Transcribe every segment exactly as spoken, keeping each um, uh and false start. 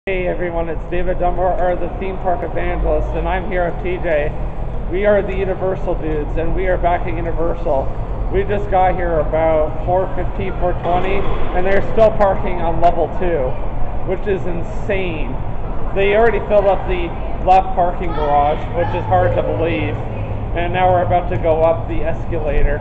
Hey everyone, it's David Dunbar, or the theme park evangelist, and I'm here at T J. We are the Universal dudes, and we are back at Universal. We just got here about four fifteen, four twenty, and they're still parking on level two, which is insane. They already filled up the left parking garage, which is hard to believe, and now we're about to go up the escalator.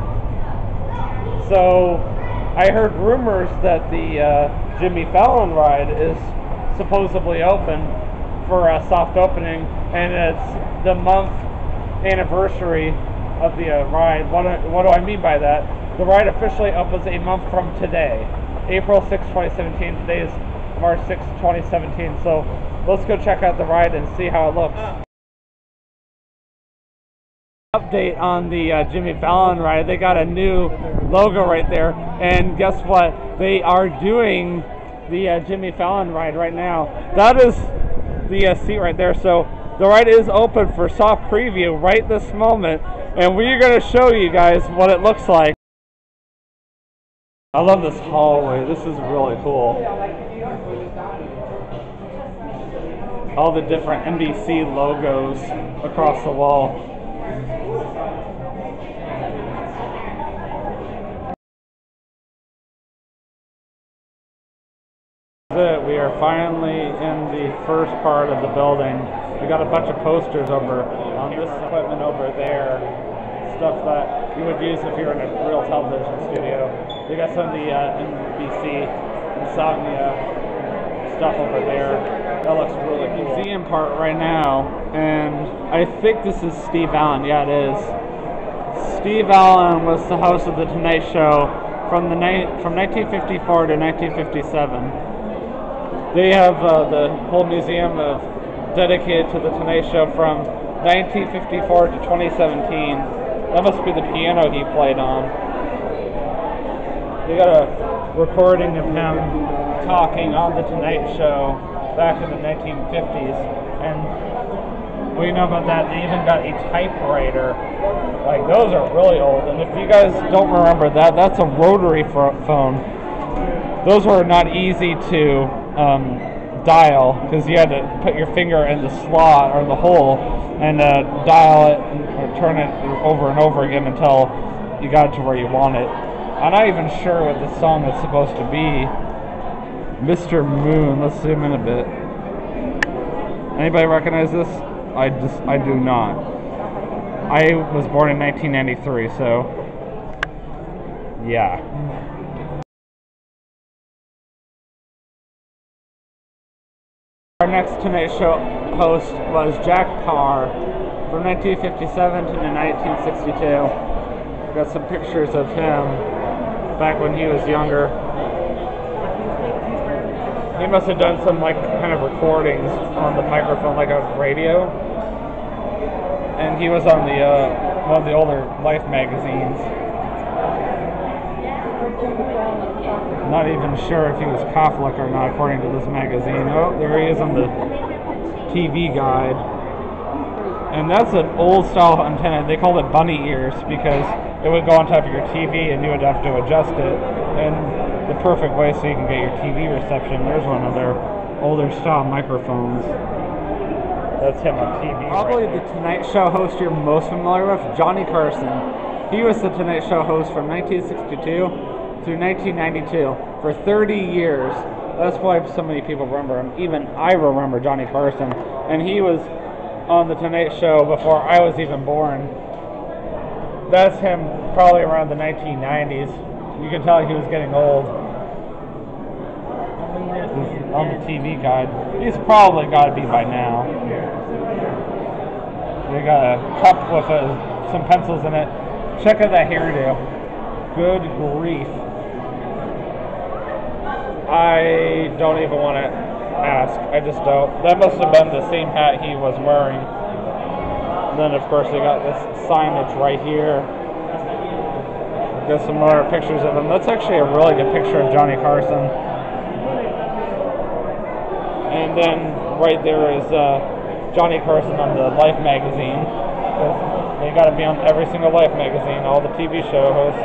So I heard rumors that the uh, Jimmy Fallon ride is supposedly open for a soft opening, and it's the month anniversary of the uh, ride. What, what do I mean by that? The ride officially opens a month from today, April sixth, twenty seventeen. Today is March sixth, twenty seventeen. So let's go check out the ride and see how it looks. Update on the uh, Jimmy Fallon ride. They got a new logo right there, and guess what? They are doing the uh, Jimmy Fallon ride right now. That is the uh, seat right there. So the ride is open for soft preview right this moment, and we're going to show you guys what it looks like. I love this hallway. This is really cool. All the different N B C logos across the wall. We are finally in the first part of the building. We got a bunch of posters over on this equipment over there, stuff that you would use if you're in a real television studio. We got some of the uh, N B C Insomnia stuff over there. That looks really cool. Museum part right now, and I think this is Steve Allen. Yeah, it is. Steve Allen was the host of the Tonight Show from the ni from nineteen fifty-four to nineteen fifty-seven. They have uh, the whole museum of dedicated to the Tonight Show from nineteen fifty-four to twenty seventeen. That must be the piano he played on. They got a recording of him talking on the Tonight Show back in the nineteen fifties, and we know about that. They even got a typewriter. Like, those are really old, and if you guys don't remember that, that's a rotary phone. Those were not easy to um, dial, because you had to put your finger in the slot or the hole and uh, dial it and, or turn it over and over again until you got it to where you want it. I'm not even sure what this song is supposed to be. Mister Moon. Let's zoom in a bit. Anybody recognize this? I just I do not. I was born in nineteen ninety-three, so yeah. Our next Tonight Show host was Jack Parr from nineteen fifty-seven to nineteen sixty-two. Got some pictures of him back when he was younger. He must have done some like kind of recordings on the microphone, like a radio. And he was on the uh, one of the older Life magazines. Not even sure if he was Catholic or not, according to this magazine. Oh, there he is on the T V guide. And that's an old style antenna. They called it bunny ears because it would go on top of your T V and you would have to adjust it in the perfect way so you can get your T V reception. There's one of their older style microphones. That's him on T V. Probably right the Tonight Show host you're most familiar with, Johnny Carson. He was the Tonight Show host from nineteen sixty-two through nineteen ninety-two for thirty years. That's why so many people remember him. Even I remember Johnny Carson, and he was on the Tonight Show before I was even born. That's him probably around the nineteen nineties. You can tell he was getting old. He's on the T V guide. He's probably got to be by now. They got a cup with a, some pencils in it. Check out that hairdo. Good grief. I don't even want to ask. I just don't. That must have been the same hat he was wearing. And then, of course, they got this signage right here. Got some more pictures of him. That's actually a really good picture of Johnny Carson. And then right there is uh, Johnny Carson on the Life magazine. They got to be on every single Life magazine, all the T V show hosts.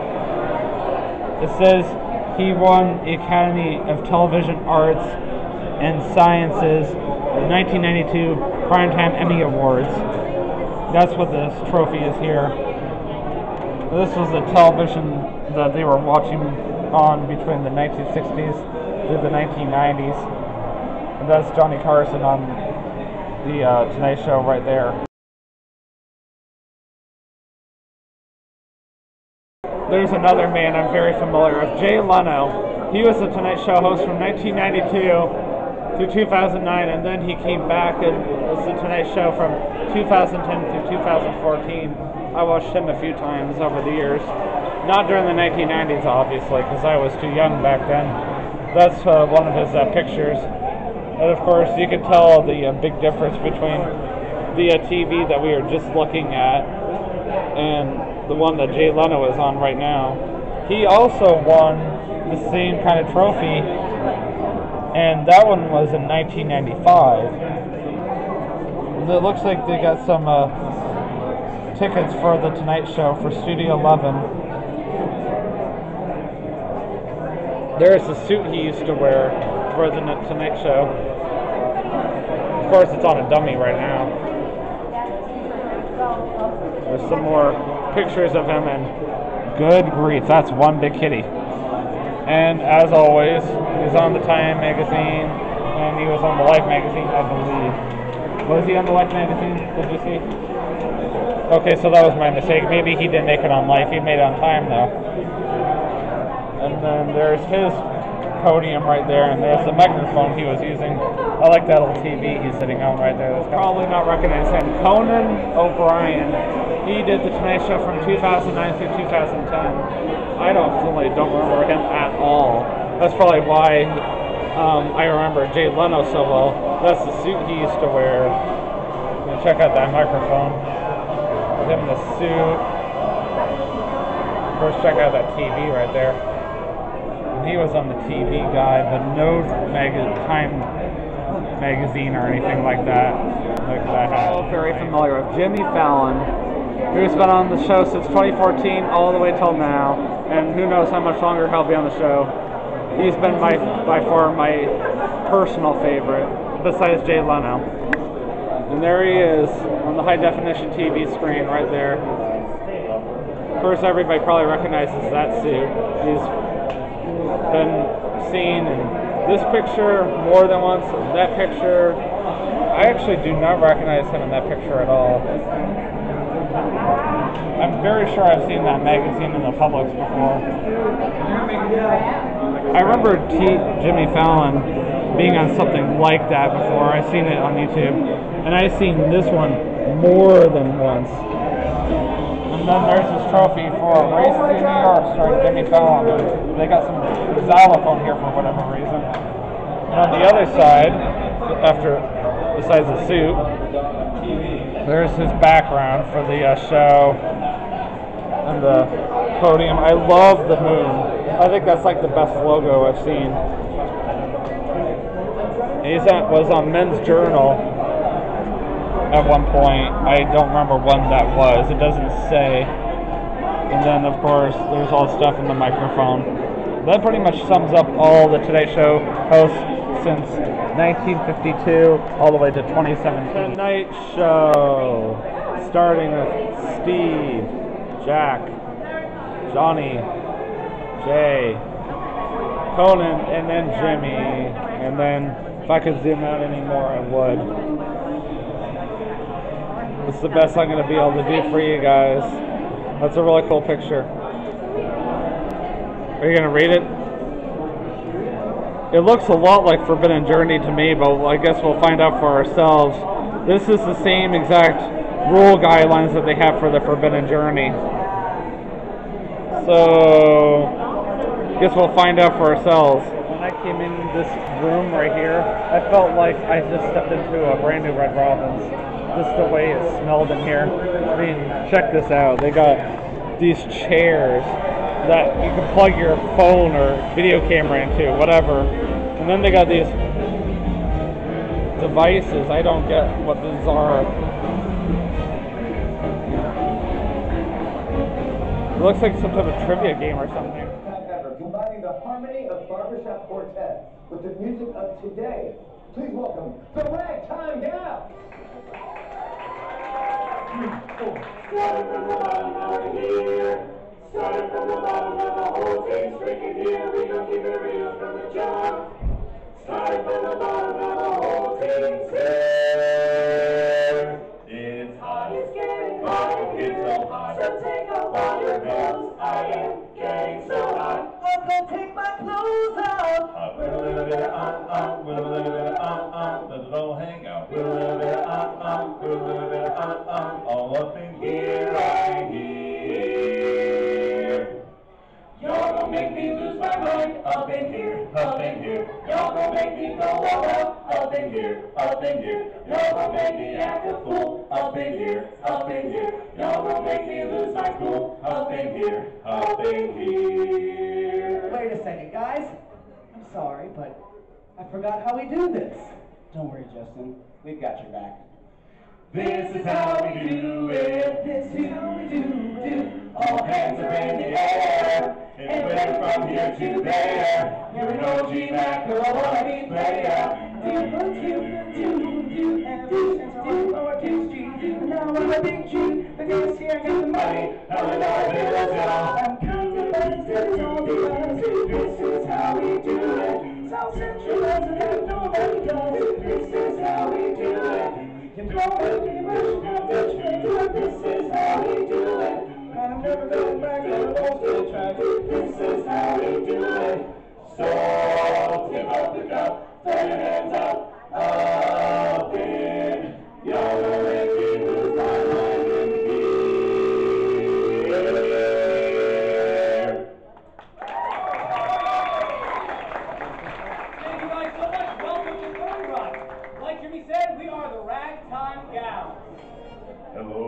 It says he won the Academy of Television Arts and Sciences nineteen ninety-two Primetime Emmy Awards. That's what this trophy is here. This was the television that they were watching on between the nineteen sixties through the nineteen nineties. And that's Johnny Carson on the uh, Tonight Show right there. There's another man I'm very familiar with, Jay Leno. He was the Tonight Show host from nineteen ninety-two through two thousand nine, and then he came back and was the Tonight Show from two thousand ten through two thousand fourteen. I watched him a few times over the years. Not during the nineteen nineties, obviously, because I was too young back then. That's uh, one of his uh, pictures. And of course, you can tell the uh, big difference between the uh, T V that we are just looking at and the one that Jay Leno is on right now. He also won the same kind of trophy, and that one was in nineteen ninety-five. It looks like they got some uh, tickets for the Tonight Show for Studio eleven. There's the suit he used to wear for the Tonight Show. Of course, it's on a dummy right now. There's some more pictures of him, and good grief, that's one big kitty. And as always, he's on the Time magazine, and he was on the Life magazine, I believe. Was he on the Life magazine? Did you see? Okay, so that was my mistake. Maybe he didn't make it on Life. He made it on Time, though. And then there's his podium right there, and there's the microphone he was using. I like that little T V he's sitting on right there. That's probably not recognize him. Conan O'Brien. He did the Tonight Show from two thousand nine through two thousand ten. I don't really don't remember him at all. That's probably why um, I remember Jay Leno so well. That's the suit he used to wear. You can check out that microphone. With him in the suit. First, check out that T V right there. He was on the T V guide, but no mag Time magazine or anything like that. Like that. I'm very familiar with Jimmy Fallon, who's been on the show since twenty fourteen all the way till now, and who knows how much longer he'll be on the show. He's been my, by far my personal favorite, besides Jay Leno. And there he is on the high definition T V screen right there. Of course, everybody probably recognizes that suit. He's been seen in this picture more than once. That picture, I actually do not recognize him in that picture at all. I'm very sure I've seen that magazine in the Publix before. I remember T Jimmy Fallon being on something like that before. I've seen it on YouTube, and I've seen this one more than once. And then there's this trophy for Races in New York starring Jimmy Fallon. They got some xylophone here for whatever reason. And on the other side, after besides the suit, there's his background for the uh, show and the podium. I love the moon. I think that's like the best logo I've seen. He was on Men's Journal at one point. I don't remember when that was. It doesn't say. And then, of course, there's all the stuff in the microphone. That pretty much sums up all the Today Show hosts since nineteen fifty-two all the way to twenty seventeen. Tonight Show, starting with Steve, Jack, Johnny, Jay, Conan, and then Jimmy. And then, if I could zoom out anymore, I would. It's the best I'm going to be able to do for you guys. That's a really cool picture. Are you going to read it? It looks a lot like Forbidden Journey to me, but I guess we'll find out for ourselves. This is the same exact rule guidelines that they have for the Forbidden Journey. So, I guess we'll find out for ourselves. When I came in this room right here, I felt like I just stepped into a brand new Red Robin's. Just the way it smelled in here. I mean, check this out. They got these chairs that you can plug your phone or video camera into, whatever. And then they got these devices. I don't get what these are. It looks like some type of trivia game or something. Combining the harmony of barbershop quartet with the music of today. Please welcome the Ragtime Gals. Started from the bottom, now we're here. Started from the bottom, now the whole team's freaking here. We gon' keep it real from the jump. Started from the bottom, now the whole team's here. It's hot, it's getting hot, it's so hot. So take off all your clothes, I am getting so hot. I'm gonna take my clothes off. Up with a little bit of um, um, with a little bit of um, um. Let it all hang out. With a little bit of um, um, with a little bit of um, um. All up in here, right here. Y'all gon' make me lose my mind. Up in here, up in here. Y'all gon' make me go all out. Up in here, up in here. Y'all gon' make me act a fool. Up in here, up in here. Y'all gon' make me lose my cool. Up in here, up in here. Wait a second, guys. I'm sorry, but I forgot how we do this. Don't worry, Justin. We've got your back. This is how we do it. This is how we do do. All hands are in the air. And went from here to there. You're an O G macaroni player. Do do do do do and do do or do do. Now I'm a big G. The guys here got the money. Now we got bills, y'all. I'm counting money, stepping on the guys. This is how we do it. South Central as a head, nobody does. This is how we do it. You don't let me rush my bitch. This is how we do it. I'm never going back to the old school track. This is how we do it. So tip up the cup, throw your hands up, up in. Y'all will make me lose my mind in here. Thank you guys so much. Welcome to Third Rock. Like Jimmy said, we are the Ragtime Gals. Hello.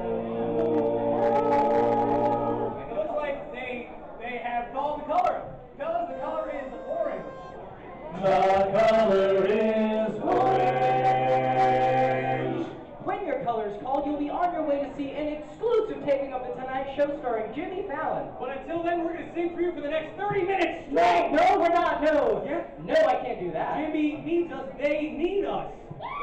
It looks like they they have called the color. Fellas, the color is orange. The color is orange. When your color is called, you'll be on your way to see an exclusive taping of The Tonight Show starring Jimmy Fallon. But until then, we're going to sing for you for the next thirty minutes No, straight. no, we're not. No. Yeah. No, I can't do that. Jimmy needs us. They need us.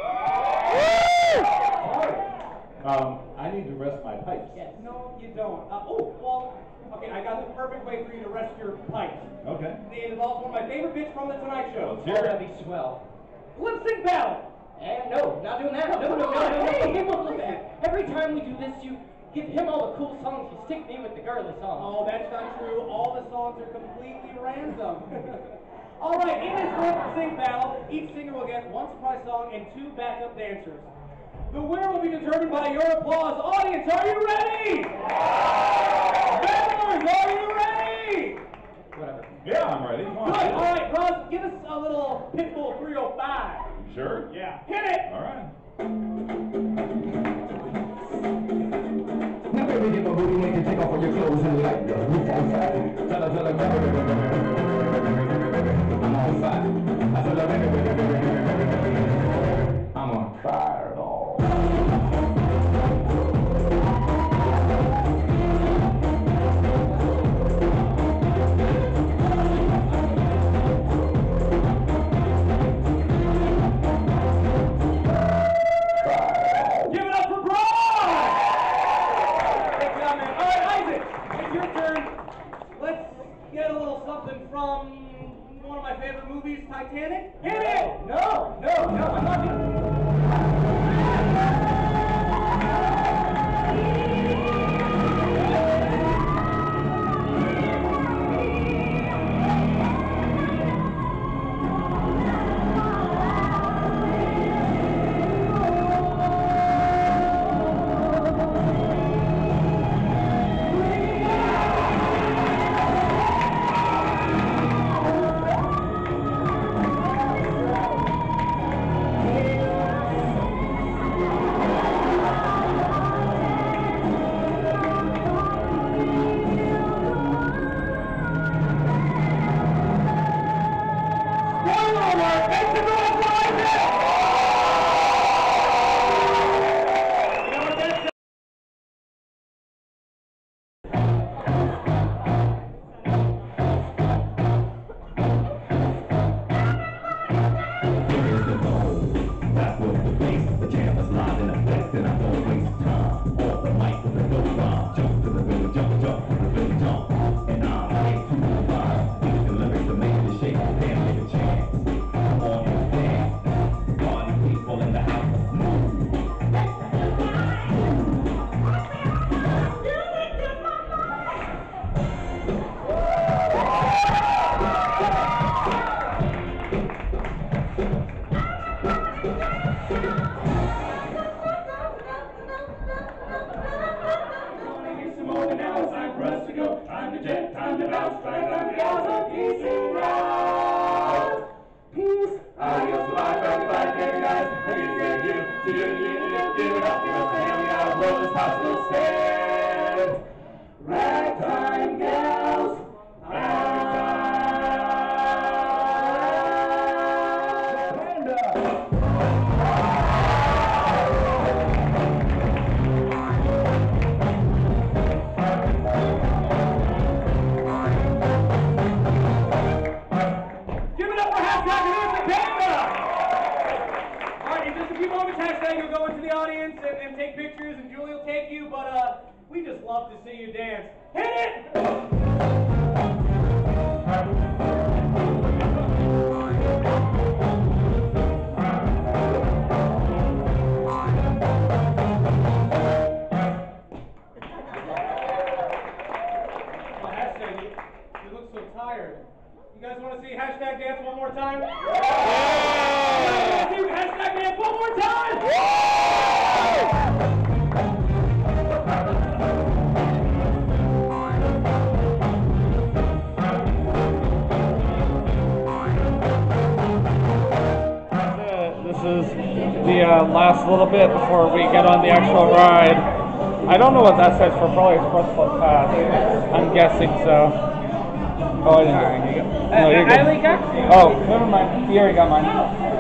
Um, I need to rest my pipes. Yes. No, you don't. Uh, oh, well, okay, I got the perfect way for you to rest your pipes. Okay. It involves one of my favorite bits from The Tonight Show. Let's Oh, hear that'd it. be swell. Lip sync battle. And no, not doing that. No, no, no, no, no. Okay, well, listen. Every time we do this, you give him all the cool songs. You stick me with the girly songs. Oh, that's not true. All the songs are completely random. All right, in this lip sync battle, each singer will get one surprise song and two backup dancers. The winner will be determined by your applause. Audience, are you ready? Members, are you ready? Whatever. Yeah, I'm ready. Come on. Good. All right, Ross, give us a little Pitbull three oh five. Sure? Yeah, hit it. All right. Now baby, get my booty naked, take off all your clothes and light the roof on fire. Tell her, tell her, I'm on fire. I tell her, I'm on fireball. Give it up for Brian! Great job, man. All right, Isaac, it's your turn. Let's get a little something from one of my favorite movies, Titanic. Hit it! No, no, no, I'm not doing Here's the Alright, in just a few moments, hashtag you'll go into the audience and, and take pictures, and Julie will take you, but uh, we just love to see you dance. Hit it! You guys want to see hashtag dance one more time? Yeah! You guys want to see hashtag dance one more time? This is the uh, last little bit before we get on the actual ride. I don't know what that says for, probably Express Plus Pass. I'm guessing so. Oh, I didn't get it. No, you're good. Oh, never mind. You already got mine.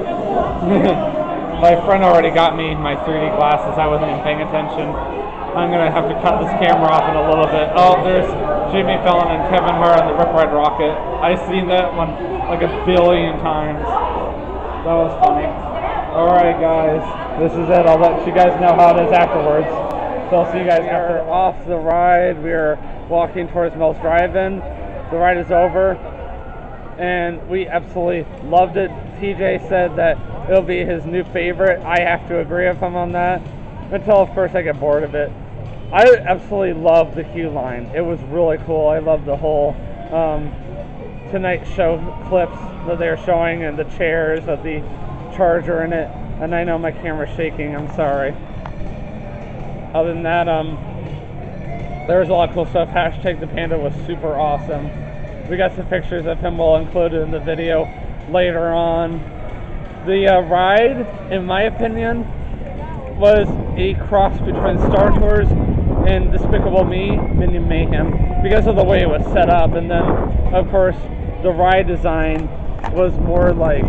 My friend already got me my three D glasses. I wasn't even paying attention. I'm going to have to cut this camera off in a little bit. Oh, there's Jimmy Fallon and Kevin Hart on the Rip Ride Rocket. I've seen that one like a billion times. That was funny. Alright, guys. This is it. I'll let you guys know how it is afterwards. So I'll see you guys after. We're off the ride. We are walking towards Mel's Drive-In. The ride is over, and we absolutely loved it. T J said that it'll be his new favorite. I have to agree with him on that, until of course I get bored of it. I absolutely love the queue line. It was really cool. I love the whole um, Tonight Show clips that they're showing, and the chairs of the charger in it. And I know my camera's shaking, I'm sorry. Other than that, um, there was a lot of cool stuff. Hashtag the Panda was super awesome. We got some pictures of him we'll include in the video later on. The uh, ride, in my opinion, was a cross between Star Tours and Despicable Me, Minion Mayhem, because of the way it was set up. And then, of course, the ride design was more like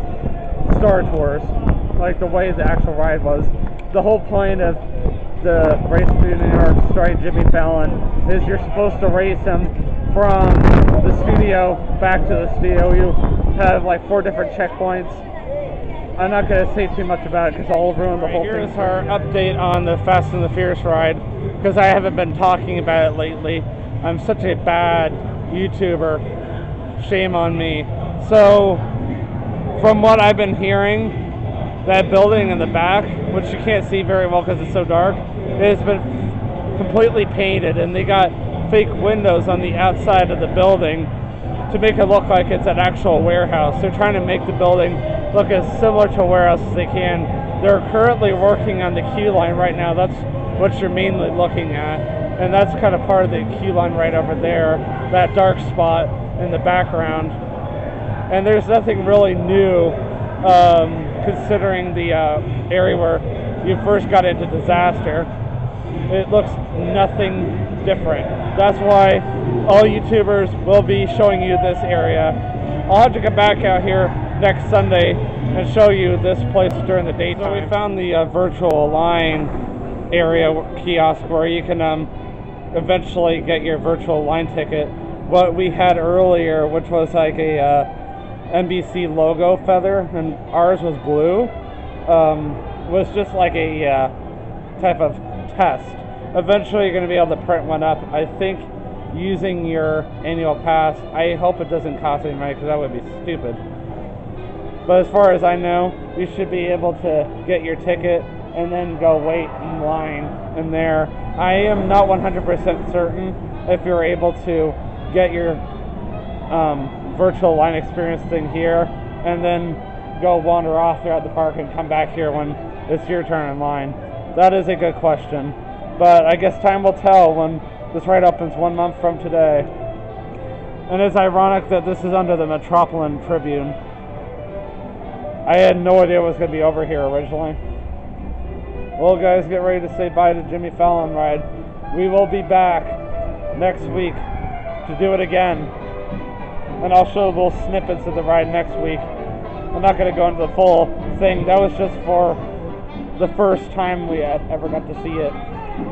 Star Tours, like the way the actual ride was. The whole point of the race through New York Starring Jimmy Fallon is you're supposed to race him from the studio back to the studio. You have like four different checkpoints. I'm not going to say too much about it because I'll ruin the whole thing. Here's our update on the Fast and the Furious ride, because I haven't been talking about it lately. I'm such a bad YouTuber. Shame on me. So, from what I've been hearing, that building in the back, which you can't see very well because it's so dark, it has been completely painted, and they got fake windows on the outside of the building to make it look like it's an actual warehouse. They're trying to make the building look as similar to a warehouse as they can. They're currently working on the queue line right now. That's what you're mainly looking at, and that's kind of part of the queue line right over there, that dark spot in the background. And there's nothing really new, um, considering the uh, area where you first got into disaster. It looks nothing different. That's why all YouTubers will be showing you this area. I'll have to come back out here next Sunday and show you this place during the daytime. So we found the uh, virtual line area kiosk where you can um, eventually get your virtual line ticket. What we had earlier, which was like a uh, N B C logo feather, and ours was blue, um, was just like a uh, type of test. Eventually you're going to be able to print one up, I think, using your annual pass. I hope it doesn't cost any money, because that would be stupid. But as far as I know, you should be able to get your ticket and then go wait in line in there. I am not one hundred percent certain if you're able to get your um, virtual line experience thing here and then go wander off throughout the park and come back here when it's your turn in line. That is a good question, but I guess time will tell when this ride opens one month from today. And it's ironic that this is under the Metropolitan Tribune. I had no idea it was going to be over here originally. Well, guys, get ready to say bye to Jimmy Fallon ride. We will be back next week to do it again, and I'll show little snippets of the ride next week. I'm not going to go into the full thing. That was just for the first time we had ever got to see it.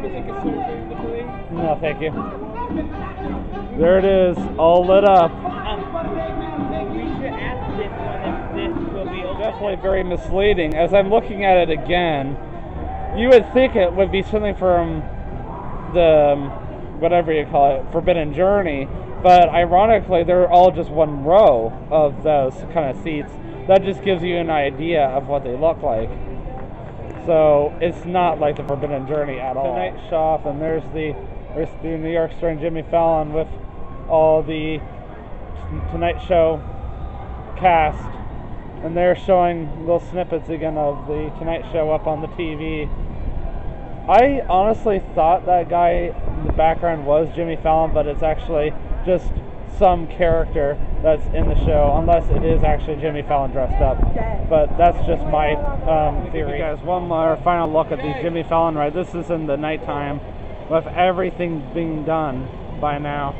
No, thank you. There it is, all lit up. ask this one if this will be okay. Definitely very misleading. As I'm looking at it again, you would think it would be something from the, um, whatever you call it, Forbidden Journey, but ironically, they're all just one row of those kind of seats. That just gives you an idea of what they look like. So it's not like the Forbidden Journey at all. The night shop, and there's the there's the New York Starring Jimmy Fallon with all the Tonight Show cast, and they're showing little snippets again of the Tonight Show up on the T V. I honestly thought that guy in the background was Jimmy Fallon, but it's actually just some character that's in the show, unless it is actually Jimmy Fallon dressed up. But that's just my um, theory. Give you guys one more final look at the Jimmy Fallon ride. This is in the nighttime, with everything being done by now.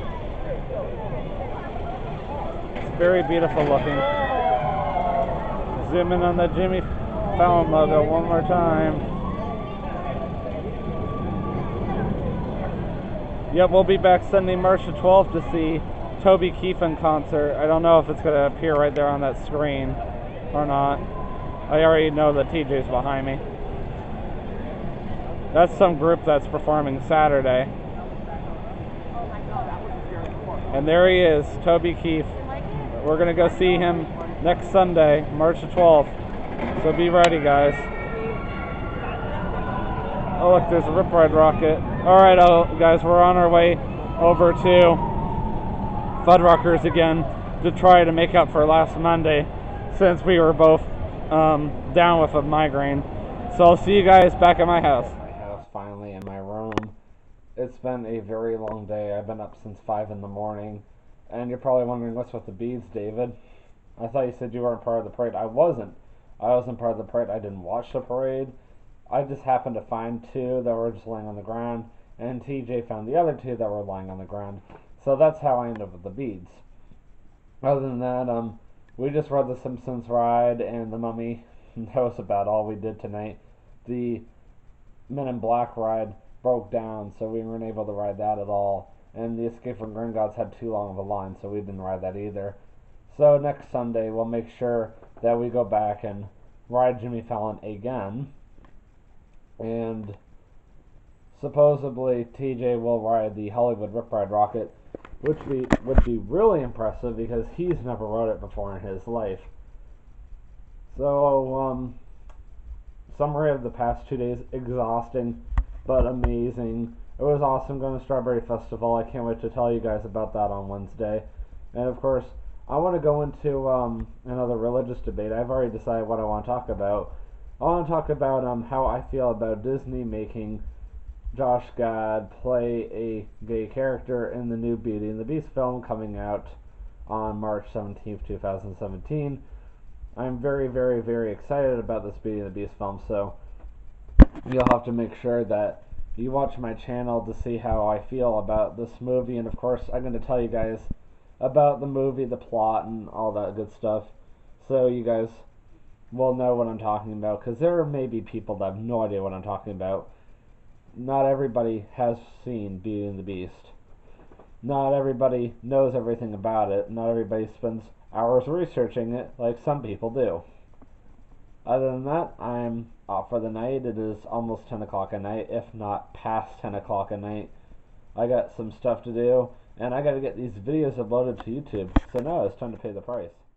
It's very beautiful looking. Zoom in on the Jimmy Fallon logo one more time. Yep, we'll be back Sunday, March the twelfth to see Toby Keith in concert. I don't know if it's going to appear right there on that screen or not. I already know that T J's behind me. That's some group that's performing Saturday. And there he is, Toby Keith. We're going to go see him next Sunday, March the twelfth. So be ready, guys. Oh, look, there's a Rip Ride rocket. Alright, oh, guys, we're on our way over to Fuddruckers again to try to make up for last Monday, since we were both um, down with a migraine. So I'll see you guys back at my house. My house, finally, in my room. It's been a very long day. I've been up since five in the morning. And you're probably wondering, what's with the beads, David? I thought you said you weren't part of the parade. I wasn't. I wasn't part of the parade. I didn't watch the parade. I just happened to find two that were just laying on the ground, and T J found the other two that were lying on the ground. So that's how I ended up with the beads. Other than that, um, we just rode the Simpsons ride and the Mummy. That was about all we did tonight. The Men in Black ride broke down, so we weren't able to ride that at all. And the Escape from Gringotts had too long of a line, so we didn't ride that either. So next Sunday, we'll make sure that we go back and ride Jimmy Fallon again. And supposedly T J will ride the Hollywood Rip Ride rocket, which be, would be really impressive because he's never rode it before in his life. So, um, summary of the past two days, exhausting but amazing. It was awesome going to Strawberry Festival. I can't wait to tell you guys about that on Wednesday. And of course, I want to go into um, another religious debate. I've already decided what I want to talk about. I want to talk about um, how I feel about Disney making Josh Gad play a gay character in the new Beauty and the Beast film coming out on March seventeenth, two thousand seventeen. I'm very, very, very excited about this Beauty and the Beast film, so you'll have to make sure that you watch my channel to see how I feel about this movie. And of course, I'm going to tell you guys about the movie, the plot, and all that good stuff, so you guys will know what I'm talking about, because there may be people that have no idea what I'm talking about. Not everybody has seen Beauty and the Beast. Not everybody knows everything about it. Not everybody spends hours researching it like some people do. Other than that, I'm off for the night. It is almost ten o'clock at night, if not past ten o'clock at night. I got some stuff to do, and I got to get these videos uploaded to YouTube. So now it's time to pay the price.